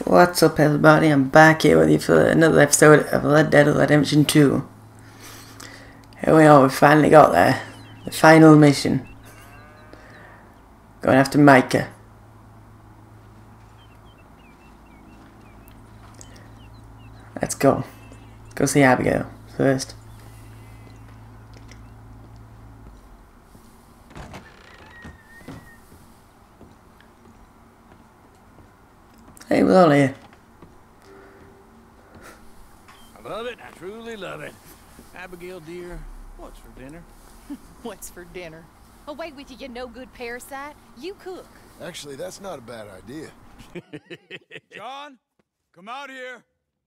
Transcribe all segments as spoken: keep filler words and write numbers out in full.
What's up, everybody? I'm back here with you for another episode of Red Dead Redemption two. Here we are, we finally got there. The final mission. Going after Micah. Let's go. Go see Abigail first. Hey, we're all here. I love it. I truly love it. Abigail, dear, what's for dinner? What's for dinner? Away with you, you no-good parasite. You cook. Actually, that's not a bad idea. John, come out here.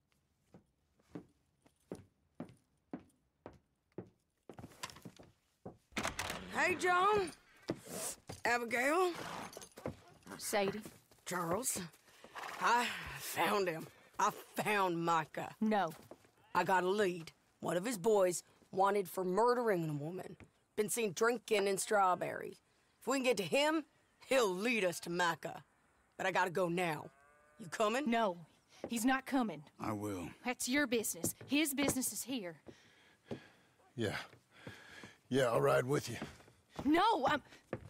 Hey, John. Abigail. Sadie. Charles. I found him. I found Micah. No. I got a lead. One of his boys wanted for murdering a woman. Been seen drinking in Strawberry. If we can get to him, he'll lead us to Micah. But I gotta go now. You coming? No. He's not coming. I will. That's your business. His business is here. Yeah. Yeah, I'll ride with you. No, I'm...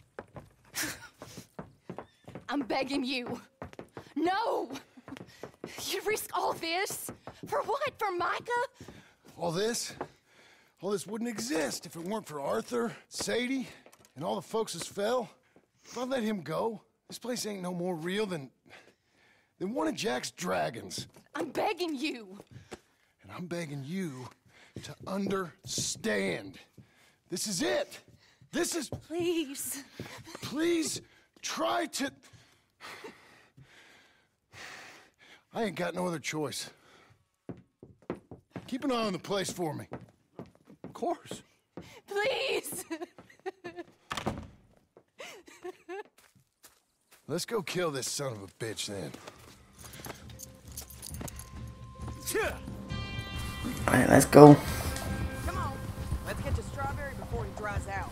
I'm begging you. No! You risk all this? For what? For Micah? All this? All this wouldn't exist if it weren't for Arthur, Sadie, and all the folks as fell. If I let him go, this place ain't no more real than... than one of Jack's dragons. I'm begging you. And I'm begging you to understand. This is it. This is... Please. Please try to... I ain't got no other choice. Keep an eye on the place for me. Of course. Please. Let's go kill this son of a bitch then. Alright, let's go. Come on. Let's get to Strawberry before he dries out.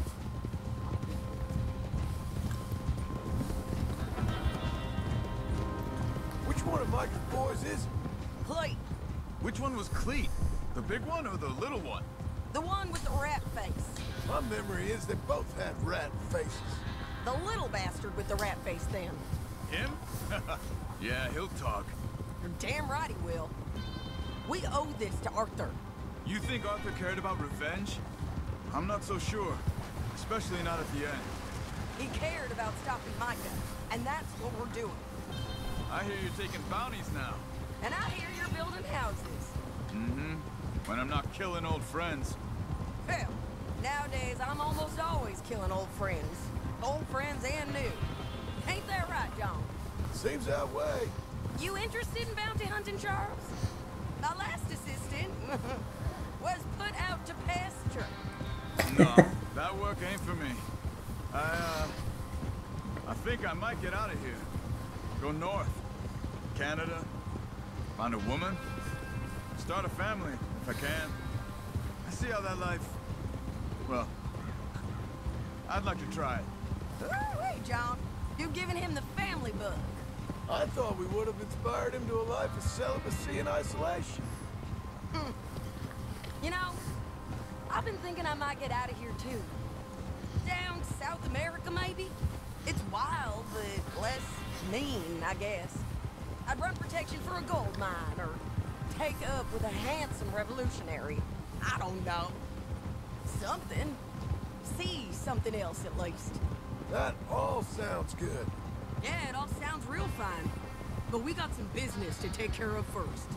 Which one of Micah's boys is it? Cleet, Which one was Cleet? The big one or the little one? the one with the rat face. My memory is they both had rat faces. The little bastard with the rat face then. Him? Yeah, he'll talk. You're damn right he will. We owe this to Arthur. You think Arthur cared about revenge? I'm not so sure. Especially not at the end. He cared about stopping Micah, and that's what we're doing. I hear you're taking bounties now. And I hear you're building houses. Mm-hmm. When I'm not killing old friends. Hell, nowadays I'm almost always killing old friends. Old friends and new. Ain't that right, John? Seems that way. You interested in bounty hunting, Charles? My last assistant was put out to pasture. No, that work ain't for me. I, uh... I think I might get out of here. Go north. Canada. Find a woman. Start a family, if I can. I see how that life... Well... I'd like to try it. Wait, John. You've given him the family bug. I thought we would have inspired him to a life of celibacy and isolation. Hmm. You know, I've been thinking I might get out of here too. Down South America, maybe? It's wild, but less mean, I guess. I'd run protection for a gold mine, or take up with a handsome revolutionary. I don't know. Something. See something else, at least. That all sounds good. Yeah, it all sounds real fine. But we got some business to take care of first.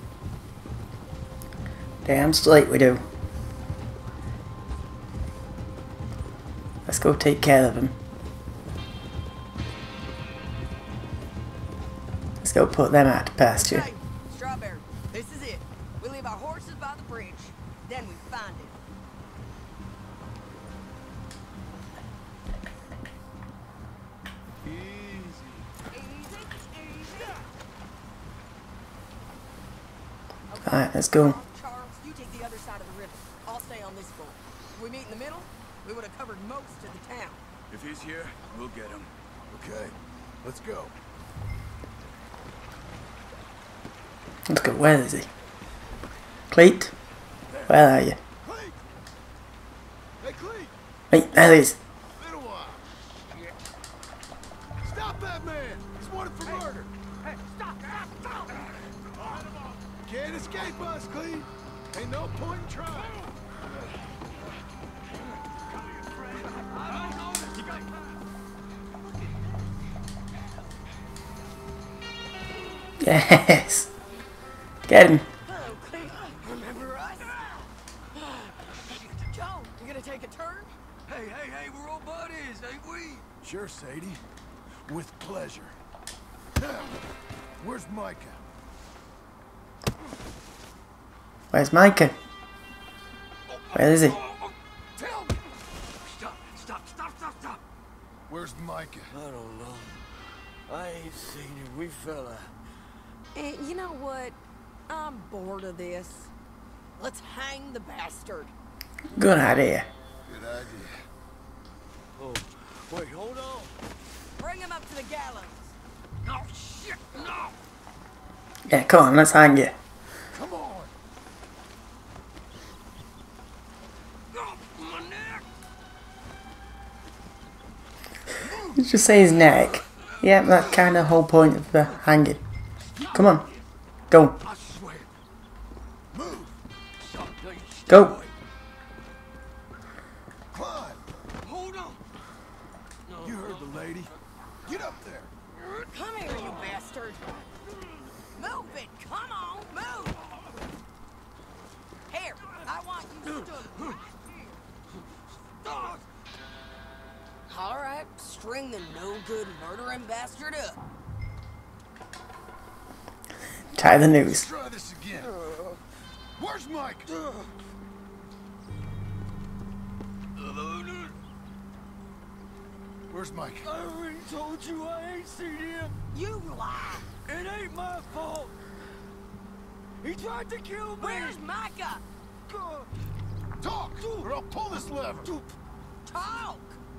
Damn straight we do. Let's go take care of him. Let's go put them out to pasture. Okay, Strawberry, this is it. We leave our horses by the bridge. Then we find it. Alright, let's go. Charles, you take the other side of the river. I'll stay on this boat. If we meet in the middle, we would have covered most of the town. If he's here, we'll get him. Okay, let's go. Let's go. Where is he? Cleet? Where are you? Cleet! Hey, Cleet! Wait, there he is. Been a while. Stop that man! He's wanted for murder! Hey, stop! Stop! Stop! Can't escape us, Cleet! Ain't no point in trying. Yes. Get him. Hello, Cleve. Remember us? Joe, you gonna take a turn? Hey, hey, hey, we're all buddies, ain't we? Sure, Sadie. With pleasure. Now, where's Micah? Where's Micah? Where is he? Tell me! Stop, stop, stop, stop, stop! Where's Micah? I don't know. I ain't seen him. We fell out. Eh, you know what? I'm bored of this. Let's hang the bastard. Good idea. Good idea. Oh, wait, hold on. Bring him up to the gallows. No, shit, no! Yeah, come on, let's hang you. Come on! No, my neck! Just say his neck. Yeah, that's kind of the whole point of the hanging. Come on. Go. I swear. Move! Stop, no, you stay Go. away. Climb! Hold on. No, You heard the lady. Get up there! Come here, you bastard. Move it. Come on, move. Here, I want you stood. Stop! All right, string the no-good murdering bastard up. Tie the Let's noose. try this again. Where's Mike? Where's Mike? I already told you I ain't seen him. You lie. It ain't my fault. He tried to kill me. Where's Micah? Talk, or I'll pull this lever. Talk.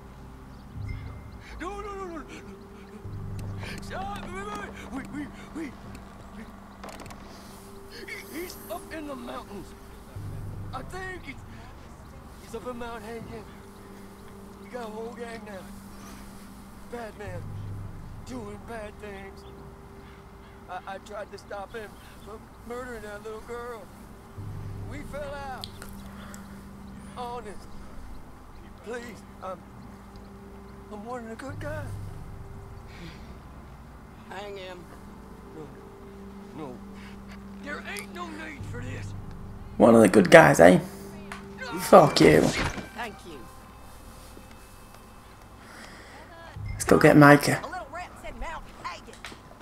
No, no, no, no, no. Stop. Wait, wait, wait, wait, wait, wait. He, he's up in the mountains. I think he's, he's up in Mount Hanging. You got a whole gang now. Bad man. Doing bad things. I, I tried to stop him from murdering that little girl. We fell out. Honest. Please, I'm... I'm one of the good guys. Hang him. No. No. There ain't no need for this. One of the good guys, eh? Fuck you. Thank you. Let's go get Micah. A little rat said Mount Hagen.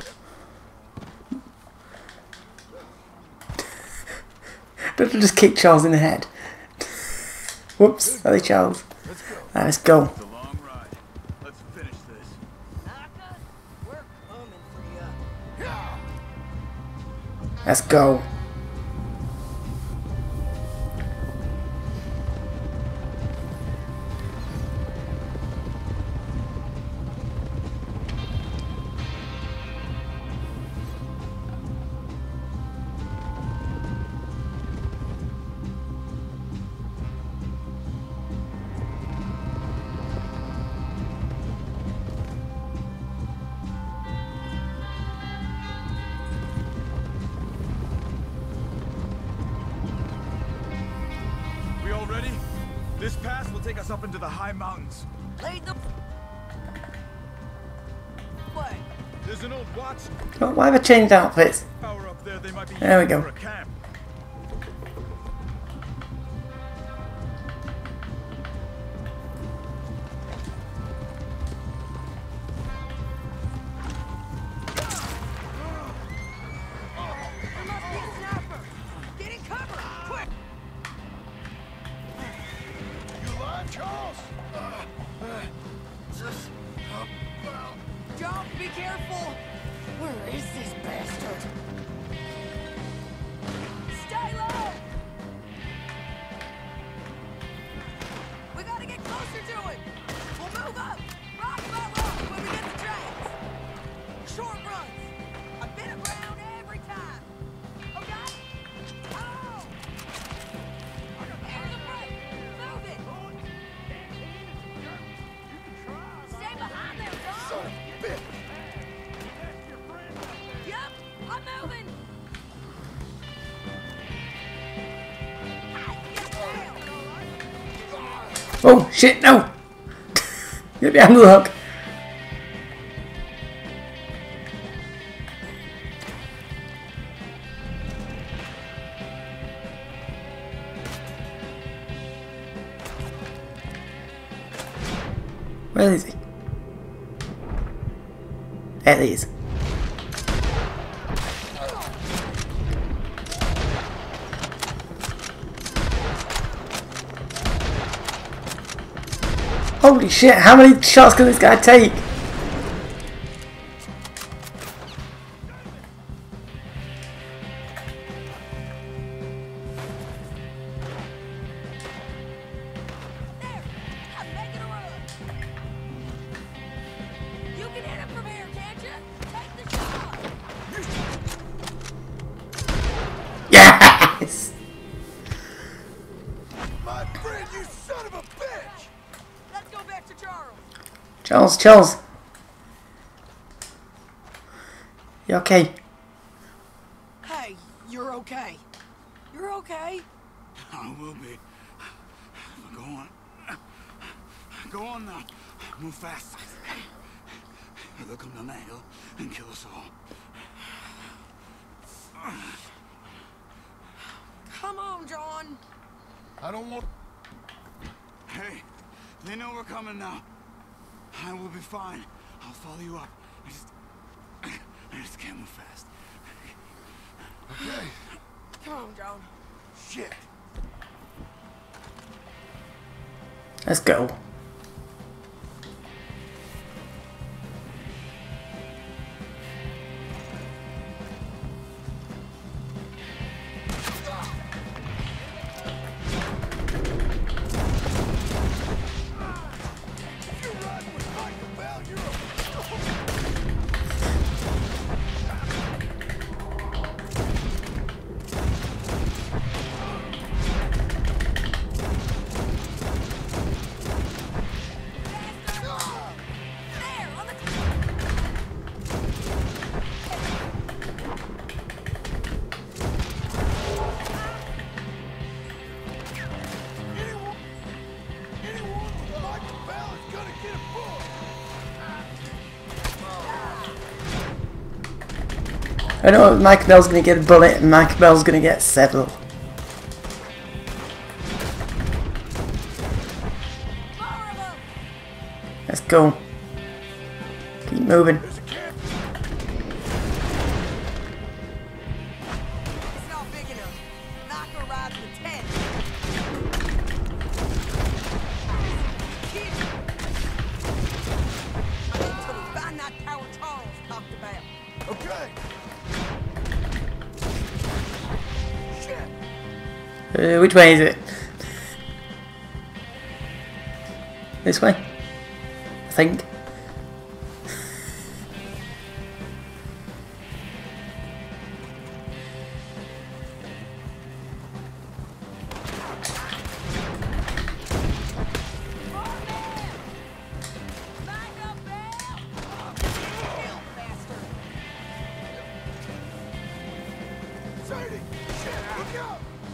Don't just kick Charles in the head. Whoops, sorry Charles. Let's go. Right, let's go. It's a long ride. Let's finish this. Micah, we're coming for you. Yeah. Let's go. We all ready? This pass will take us up into the high mountains. Lead the way. There's an old watch Oh, why have I changed outfits? tower up there. They might be There we using go. for a camp. There must be a sniper. Get in cover, quick. You alive, Charles? Jump, be careful. Where is this bastard? Stay low. We gotta get closer to him. We'll move up. Rock by rock when we get the tracks. Short runs. I've been around every time. Oh shit, no! Get behind the hook. Where is he? There he is. Holy shit, how many shots can this guy take? There! I'm making a run! You can hit him from here, can't you? Take the shot! Yes! My friend, you son of a bitch! Let's go back to Charles. Charles, Charles. You okay? Hey, you're okay. You're okay. I will be. Go on. Go on now. Move fast. They'll come down that hill and kill us all. Come on, John. I don't want... Hey, they know we're coming now. I will be fine. I'll follow you up. I just... I just can't move fast. Okay. Come on, John. Shit. Let's go. There, on the Anyone, anyone with Michael Bell is gonna get a bullet. I know Mike Bell's gonna get a bullet and Mike Bell's gonna get several. four of them. Let's go. Keep moving. There's a camp. It's not big enough. Knock her right in the tent. Keep. Until we find that tower Charles talked about. Okay. Shit. Uh, which way is it? This way? I think. Back up, Bell! Kill, bastard! Sadie! Shit! Look out!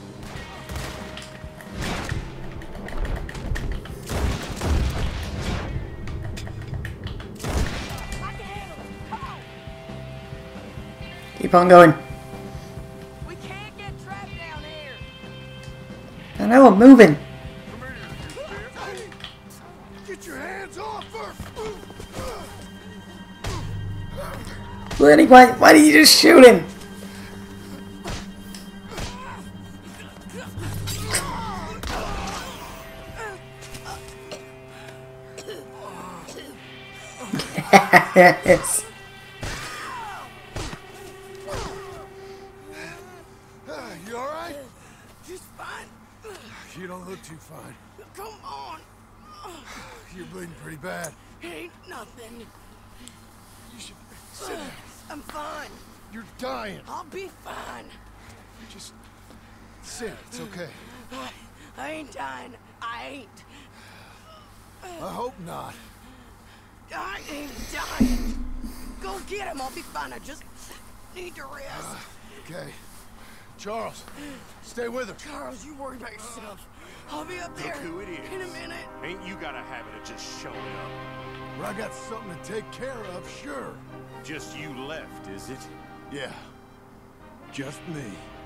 I can handle it. Come on! Keep on going. We can't get trapped down here. I know, I'm moving. Sadie! Get your hands off her! Lenny, why, why did you just shoot him? Yes. You alright? Just fine. You don't look too fine. Come on. You're bleeding pretty bad. Ain't nothing. You should sit down. I'm fine. You're dying. I'll be fine. Just sit. It's okay. I, I ain't dying. I ain't. I hope not. I ain't dying. Go get him. I'll be fine. I just need to rest. Okay. Charles, stay with her. Charles, you worry about yourself. I'll be up there Look who it is. in a minute. Ain't you got a habit of just showing up? But I got something to take care of, sure. Just you left, is it? Yeah. Just me.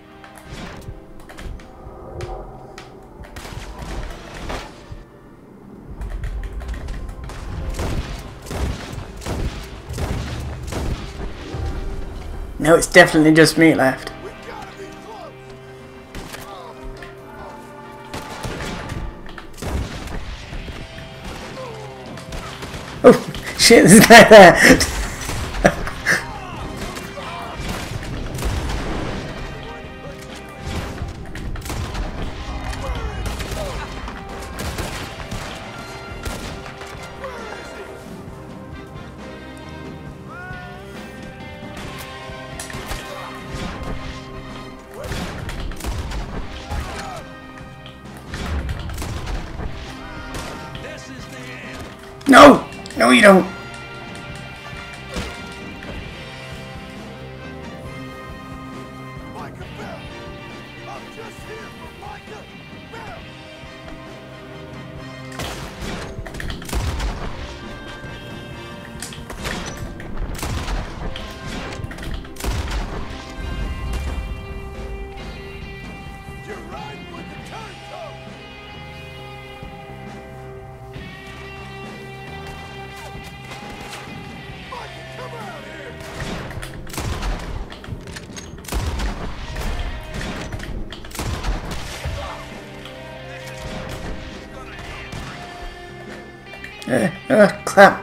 No, it's definitely just me left. We gotta be close. Oh, shit, this guy there. No! No, you don't. Micah Bell! I'm just here for Micah Bell! You're riding with the turncoat! Micah, come out here! Uh, uh, clap.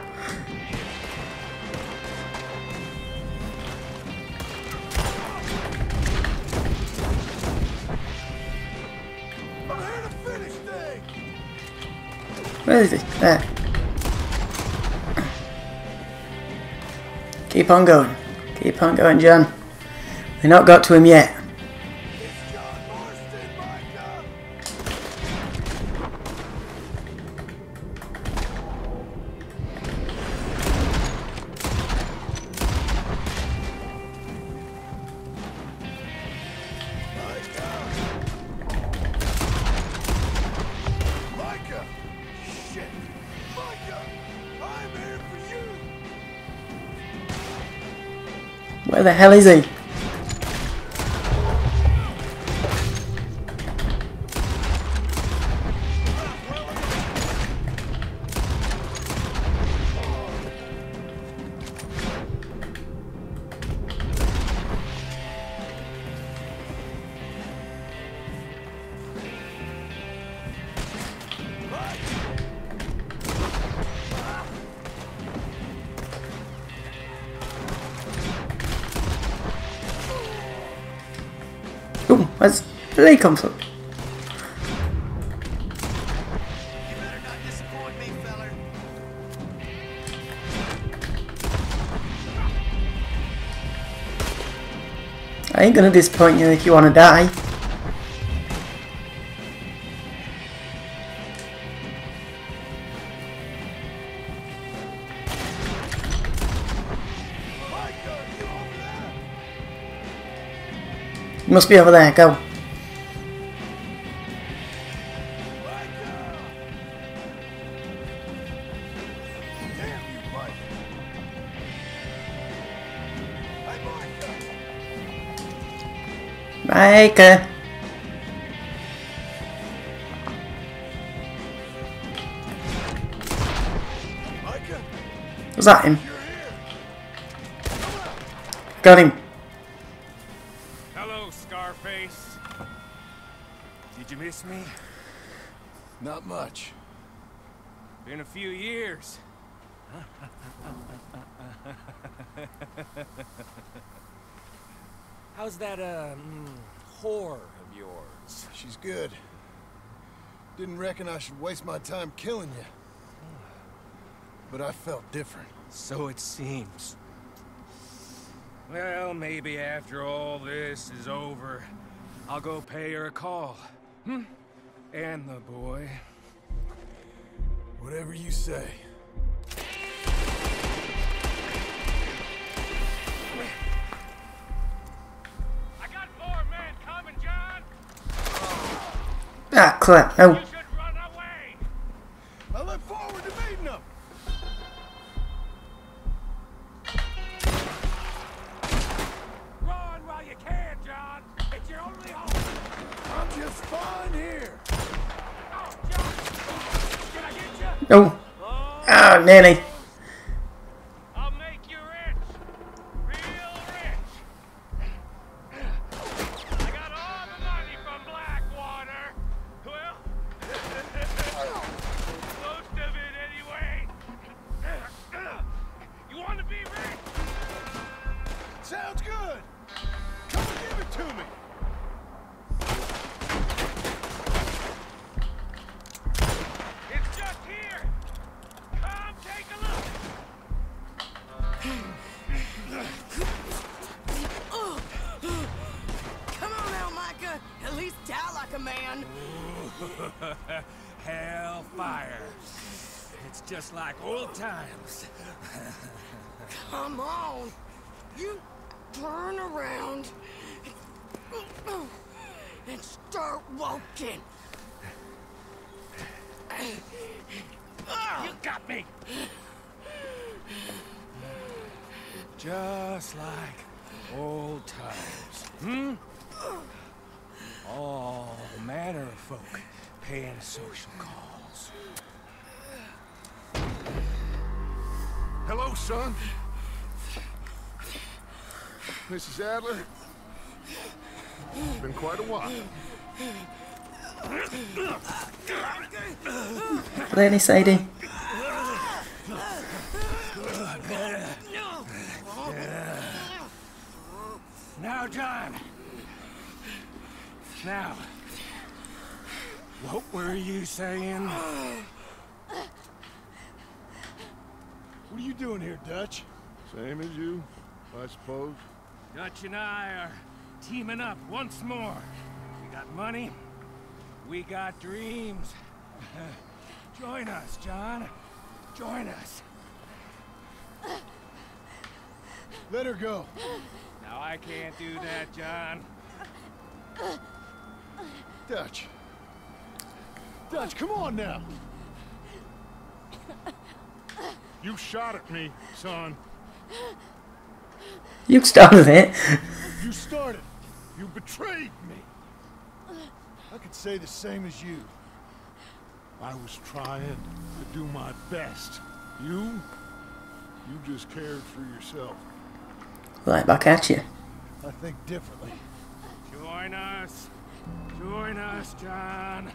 I'm here to finish things! Where is he? There. Keep on going. Keep on going, John. We not got to him yet. It's John Marston, Micah! Micah! Shit! Micah! I'm here for you! Where the hell is he? Ooh, where's where did he come from? You better not disappoint me, feller. I ain't gonna disappoint you if you wanna die. Micah, you over there? You must be over there, go. Micah! Damn you, Micah! Hey, Micah! Micah. Micah, Was that him? you're here! Got him. Hello, Scarface. Did you miss me? Not much. Been a few years. How's that, uh, mm, whore of yours? She's good. Didn't reckon I should waste my time killing you. But I felt different. So it seems. Well, maybe after all this is over, I'll go pay her a call. Hmm? And the boy. Whatever you say. I got more men coming, John! Ah, crap. No. Oh, nearly. I'll make you rich. Real rich. I got all the money from Blackwater. Well, most of it anyway. You want to be rich? Sounds good. Come and give it to me. It's just here. Come take a look. Come on now, Micah. At least die like a man. Hellfire. It's just like old times. Come on. You turn around and start walking. You got me. Just like old times. Hmm? All manner of folk paying social calls. Hello, son. Missus Adler. Been quite a while. Really, Sadie? Now, John. Now, what were you saying? What are you doing here, Dutch? Same as you, I suppose. Dutch and I are teaming up once more. We got money. We got dreams. Join us, John. Join us. Let her go. Now, I can't do that, John. Dutch. Dutch, come on now. You shot at me, son. You started it. You started. You betrayed me. I could say the same as you. I was trying to do my best. You? You just cared for yourself. Right back at you. I think differently. Join us. Join us, John.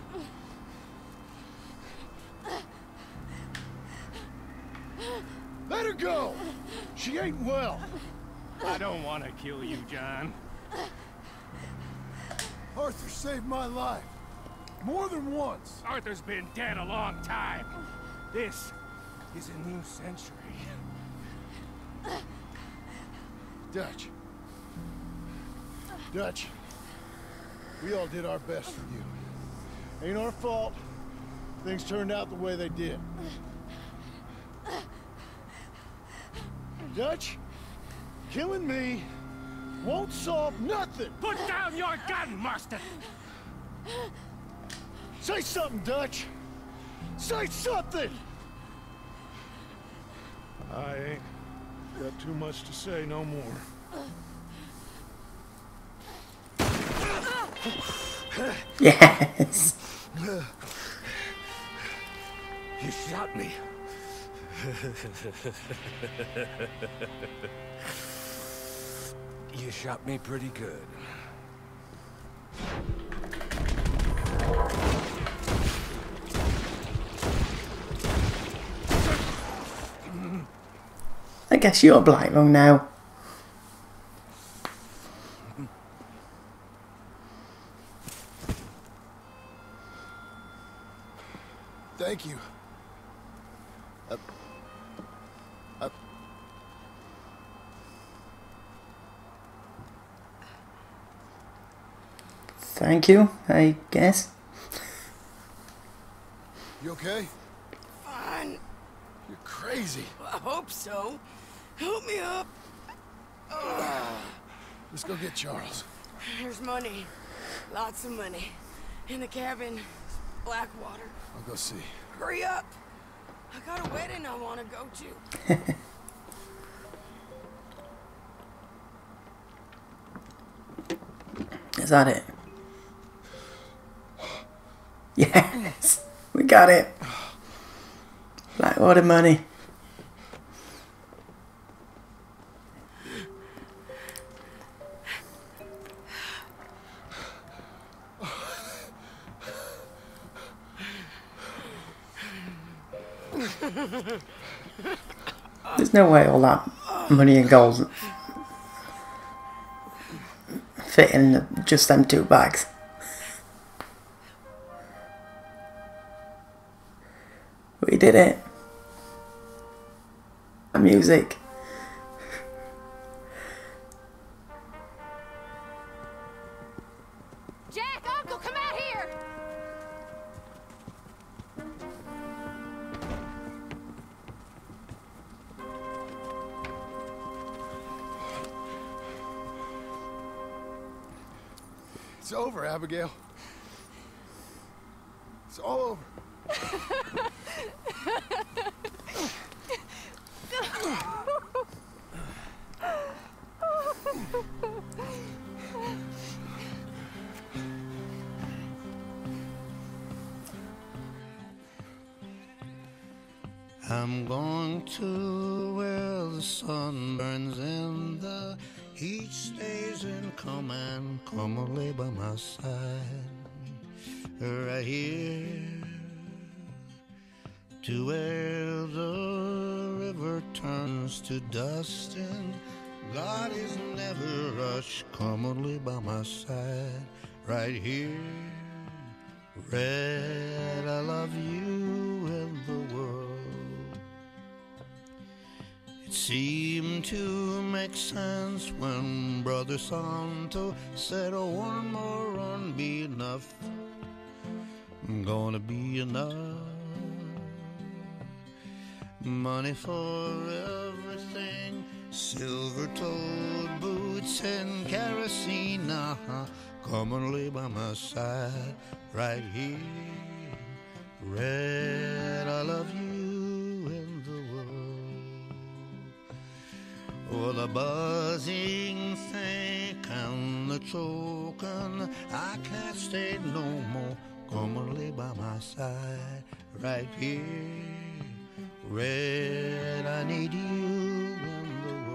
Let her go! She ain't well. I don't want to kill you, John. Arthur saved my life. More than once. Arthur's been dead a long time. This is a new century. Dutch. Dutch. We all did our best for you. Ain't our fault. Things turned out the way they did. Dutch, killing me won't solve nothing. Put down your gun, Marston! Say something, Dutch. Say something! I ain't got too much to say no more. Yes. You shot me. You shot me pretty good. I guess you're blind wrong now. Thank you. Uh, uh, Thank you, I guess. you okay? Fine. You're crazy. I hope so. Help me up. Let's go get Charles. There's money. Lots of money. In the cabin. Blackwater. I'll go see. Hurry up. I got a wedding I want to go to. Is that it? Yes, we got it. Blackwater money. There's no way all that money and gold fit in just them two bags. We did it. The music. Jack, Uncle, come out here! It's over, Abigail. It's all over. I'm going to where the sun burns and the heat stays in command. Come and lay by my side, right here, to where the river turns to dust and God is never rushed. Come and lay by my side, right here. Red, I love you and the world. It seemed to make sense when Brother Santo said, oh, one more run be enough. Gonna be enough. Money for everything, silver-toed boots and kerosene. Uh-huh. Come and lay by my side, right here. Red, I love you and the world. Oh, the buzzing think and the choking, I can't stay no more. Come and lay by my side, right here. Red, I need you in the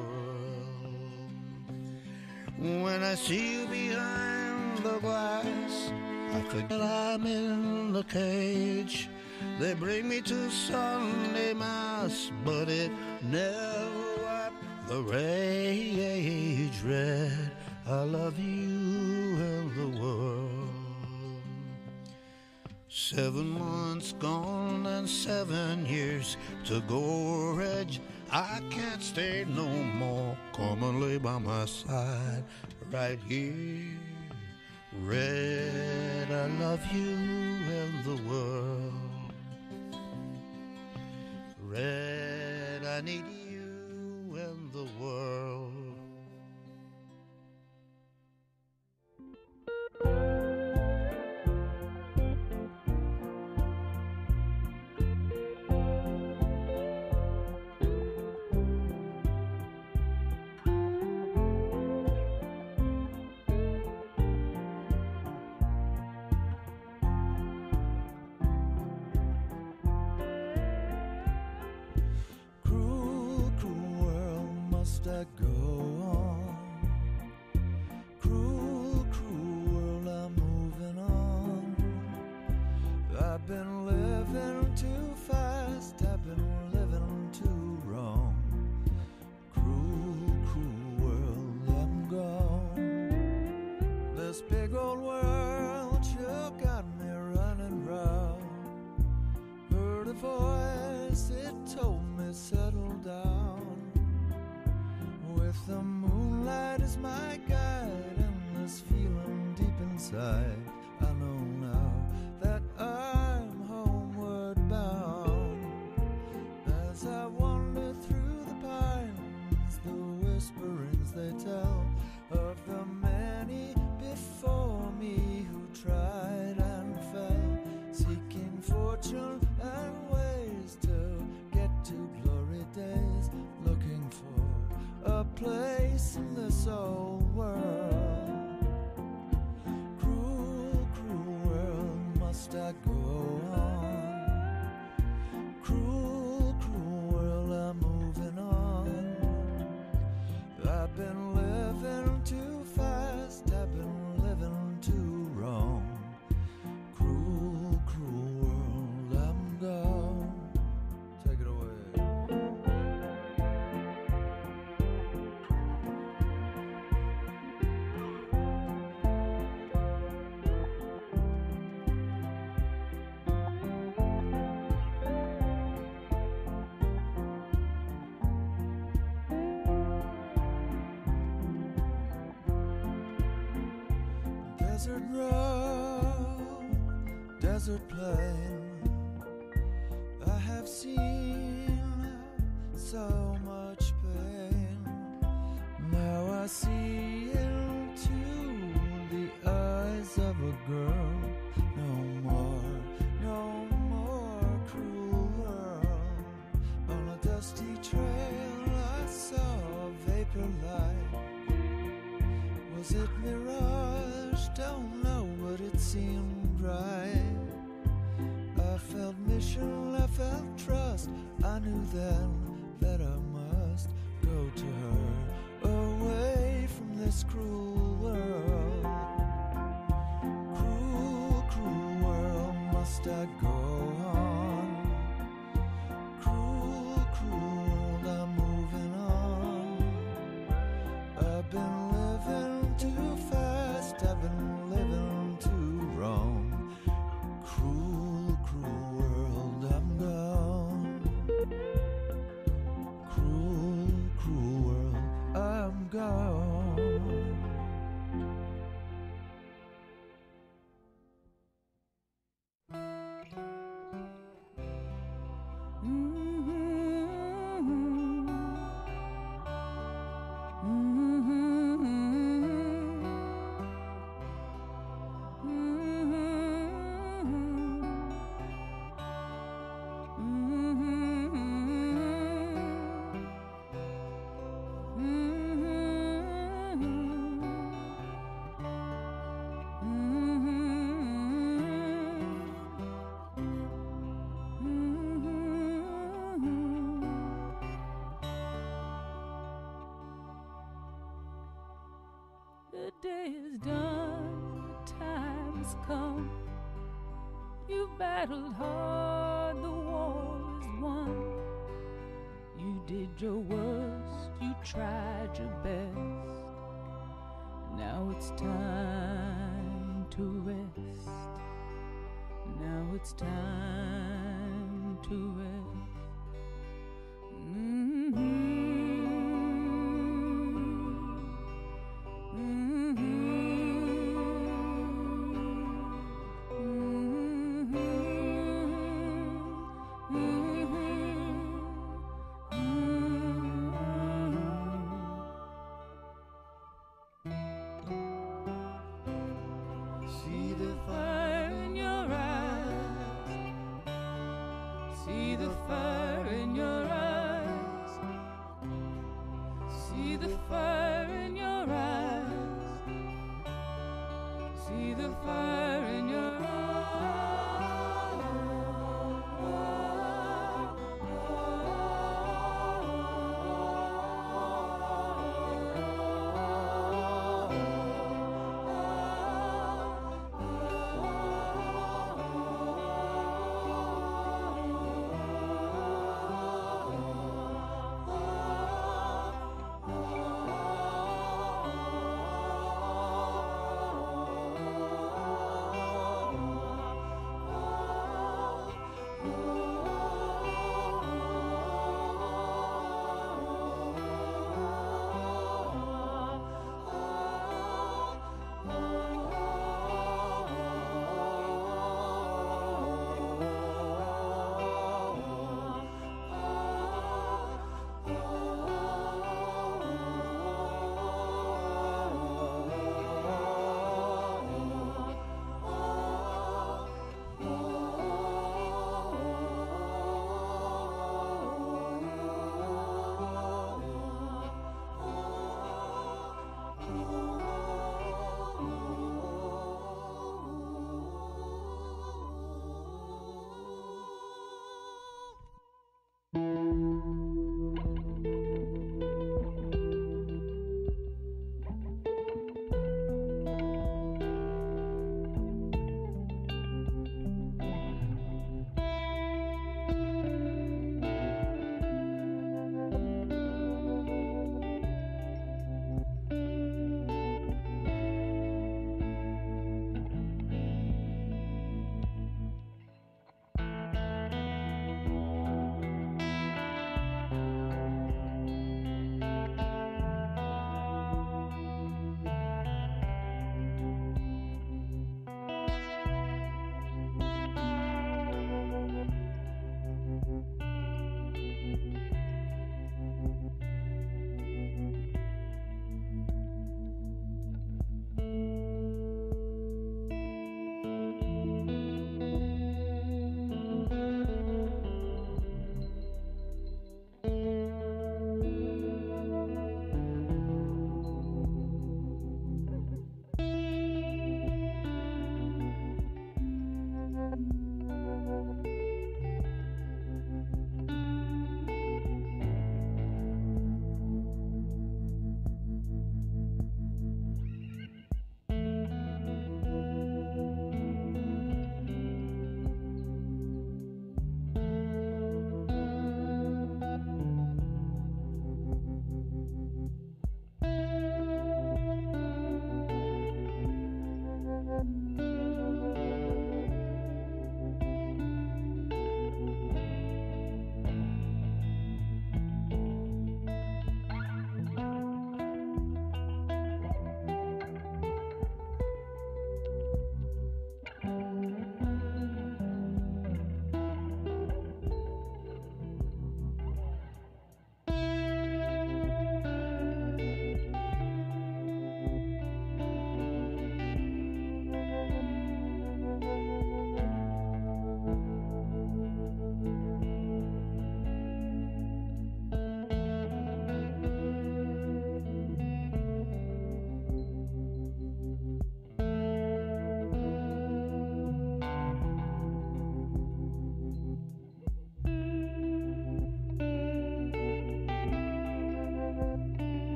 world. When I see you behind the glass, I forget I'm in the cage. They bring me to Sunday Mass, but it never wiped the rage. Red, I love you and the world. Seven months gone and seven years to go, Reg. I can't stay no more. Come and lay by my side, right here. Red, I love you and the world. Red, I need you and the world. I go on. Cruel, cruel world, I'm moving on. I've been living too fast, I've been living too wrong. Cruel, cruel world, I'm gone. This big old world sure got me running round. Heard a voice, it told me settle down. With the moonlight as my guide and this feeling deep inside, I know now that I'm homeward bound. As I wander through the pines, the whisperings they tell of the many before me who tried and fell, seeking fortune and ways to get to glory days, looking for a place in this old world. Cruel, cruel world, must I go on? Cruel, cruel world, I'm moving on. I've been living too fast, I've been living too wrong. Cruel, cruel world, I'm gone. Take it away. Desert road, desert plain, I have seen so much pain. Now I see into the eyes of a girl. No more, no more cruel world. On a dusty trail I saw a vapor light. Was it mirage? Don't know, but it seemed right. I felt mission, I felt trust. I knew then that I must go to her, away from this cruel world. Cruel, cruel world, must I go on? Cruel, cruel world, I'm moving on. I've been living too fast, I've been living too wrong. Cruel, cruel world, I'm gone. Cruel, cruel world, I'm gone. The day is done, the time has come. You battled hard, the war is won. You did your worst, you tried your best. Now it's time to rest. Now it's time to rest. Mm-hmm. See the Fire in your eyes, see the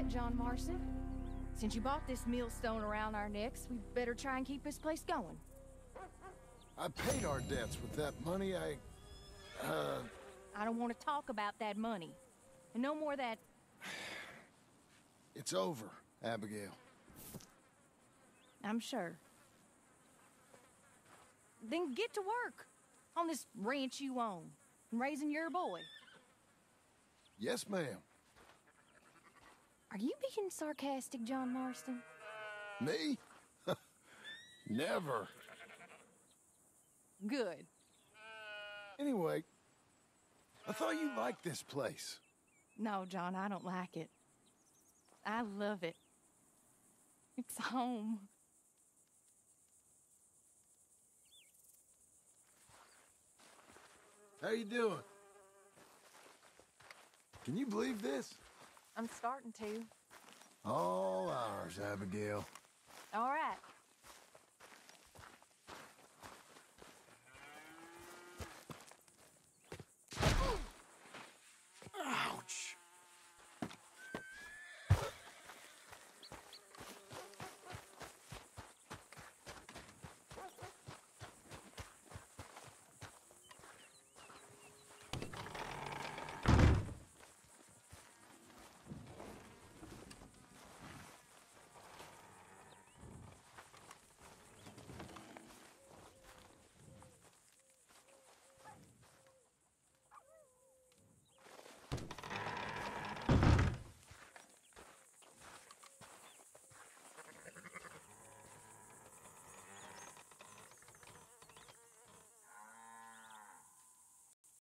John Marston. Since you bought this millstone around our necks, we better try and keep this place going. I paid our debts with that money. I, uh... I don't want to talk about that money. And no more that... It's over, Abigail. I'm sure. Then get to work on this ranch you own, and raising your boy. Yes, ma'am. Are you being sarcastic, John Marston? Me? Never. Good. Anyway, I thought you liked this place. No, John, I don't like it. I love it. It's home. How you doing? Can you believe this? I'm starting to. All ours, Abigail. All right.